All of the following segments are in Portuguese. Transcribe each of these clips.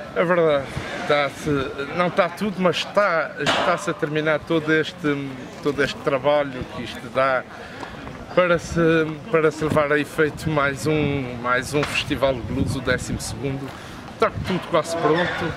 É verdade, não está tudo, mas está-se a terminar todo este trabalho que isto dá para se levar a efeito mais um festival de blues, o 12º. Está tudo quase pronto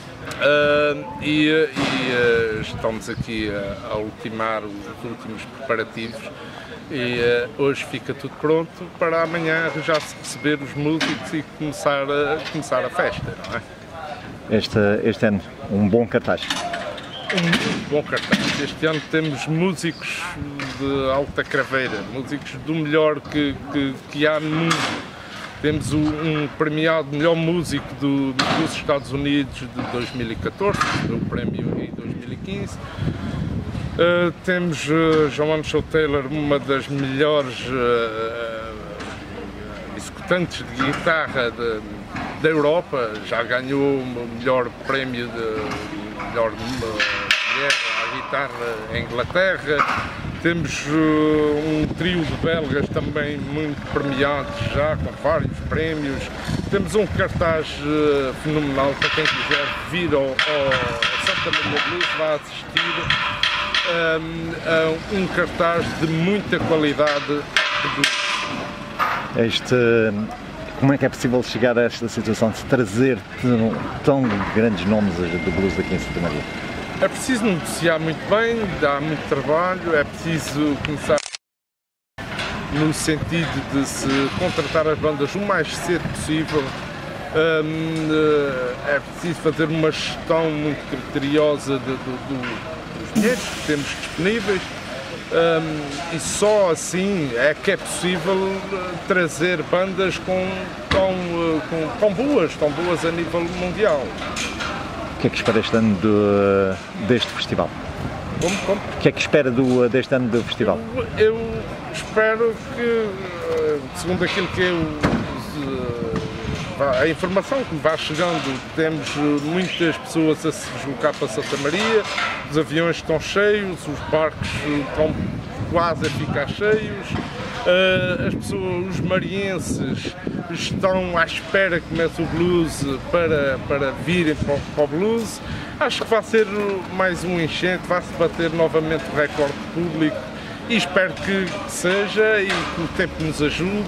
e estamos aqui a ultimar os últimos preparativos. E hoje fica tudo pronto para amanhã já se receber os músicos e começar a festa, não é? Este ano, um bom cartaz. Um bom cartaz. Este ano temos músicos de alta craveira, músicos do melhor que há no mundo. Temos um premiado melhor músico dos Estados Unidos de 2014, do prémio em 2015. Temos Joan Taylor, uma das melhores executantes de guitarra da Europa, já ganhou o melhor prémio de melhor mulher à guitarra em Inglaterra. Temos um trio de belgas também muito premiados já, com vários prémios. Temos um cartaz fenomenal para quem quiser vir ao Santa Maria Blues, vai assistir um cartaz de muita qualidade de blues. Como é que é possível chegar a esta situação de se trazer tão grandes nomes do blues aqui em Santa Maria? É preciso negociar muito bem, dá muito trabalho, é preciso começar no sentido de se contratar as bandas o mais cedo possível, é preciso fazer uma gestão muito criteriosa dos dinheiros que temos disponíveis e só assim é que é possível trazer bandas tão boas a nível mundial. O que é que espera este ano deste festival? Como? O que é que espera deste ano do festival? Eu espero que, segundo aquilo que a informação que me vai chegando, temos muitas pessoas a se deslocar para Santa Maria, os aviões estão cheios, os barcos estão quase a ficar cheios, as pessoas, os marienses, estão à espera que comece o blues para virem para o blues. Acho que vai ser mais um enchente, vai-se bater novamente o recorde público e espero que seja e que o tempo nos ajude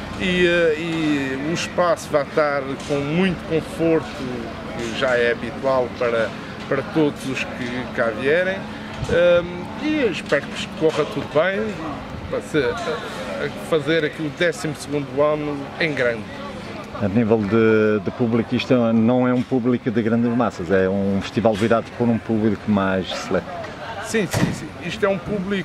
e o espaço vai estar com muito conforto, que já é habitual para todos os que cá vierem, e espero que isto corra tudo bem para fazer aqui o 12º ano em grande. A nível de público, isto não é um público de grandes massas, é um festival virado por um público mais seleto. Sim. Isto é um público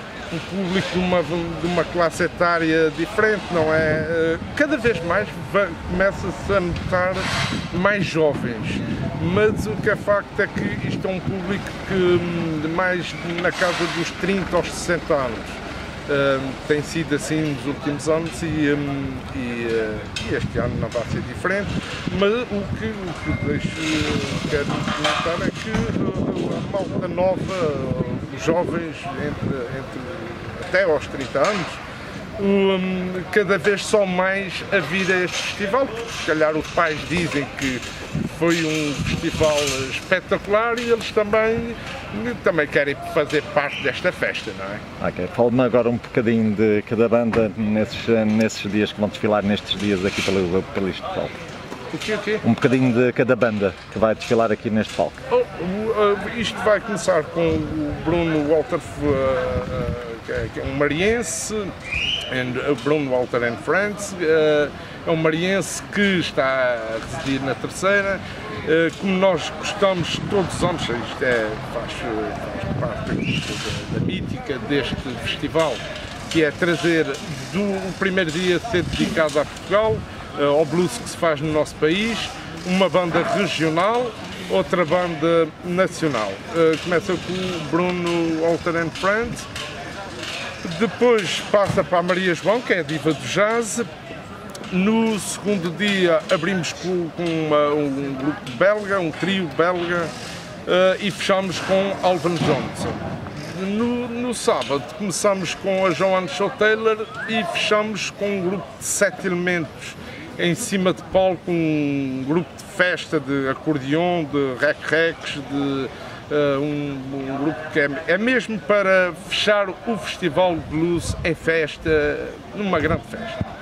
de uma classe etária diferente, não é? Cada vez mais começa-se a notar mais jovens, mas o que é facto é que isto é um público que mais na casa dos 30 aos 60 anos. Tem sido assim nos últimos anos e este ano não vai ser diferente, mas o que quero comentar é que a malta nova, os jovens até aos 30 anos, cada vez são mais a vir a este festival, porque se calhar os pais dizem que foi um festival espetacular e eles também querem fazer parte desta festa, não é? Ok, fala-me agora um bocadinho de cada banda nesses dias que vão desfilar nestes dias aqui pelo este palco. O quê? Um bocadinho de cada banda que vai desfilar aqui neste palco. Isto vai começar com o Bruno Walter, que é um mariense, Bruno Walter and Friends, é um mariense que está a residir na Terceira. Como nós gostamos todos os anos, isto faz parte da mítica deste festival, que é trazer o primeiro dia ser dedicado a Portugal, ao blues que se faz no nosso país, uma banda regional, outra banda nacional. Começa com o Bruno Walter and Friends, depois passa para a Maria João, que é a diva do jazz. No segundo dia abrimos com um grupo belga, um trio belga, e fechamos com Alvin Johnson. No sábado começamos com a Joan Taylor e fechamos com um grupo de 7 elementos em cima de palco, um grupo de festa de acordeon, de rec-recs, de um grupo que é mesmo para fechar o Festival de Blues em festa, numa grande festa.